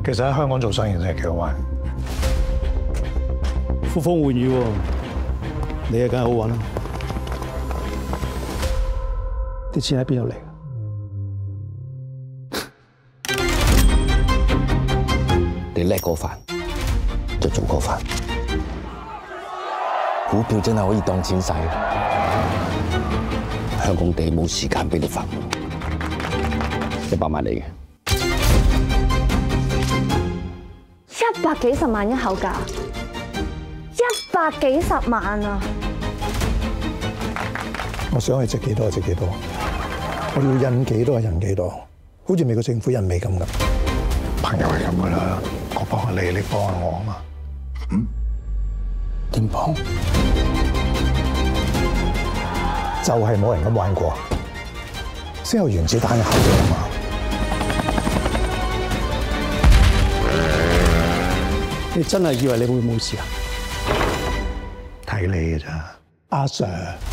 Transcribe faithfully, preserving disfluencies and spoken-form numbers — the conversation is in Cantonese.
其實喺香港做生意真係幾好玩， 呼風喚雨喎，你啊梗係好揾啦。啲錢喺邊度嚟？ 你叻過飯，就做過飯。股票真係可以當錢使，香港地冇時間俾你發夢。一百萬嚟嘅。 一百幾十萬一口價，一百幾十萬啊！ 我想係值幾多就值幾多，我要印幾多就印幾多，好似美國政府印美金咁。朋友係咁噶啦，我幫下你，你幫下我啊嘛。 嗯？點幫？ 就係冇人咁玩過，先有原子彈嘅效果啊嘛。 你真係以為你會冇事啊？ 睇你嘅咋，阿 Sir。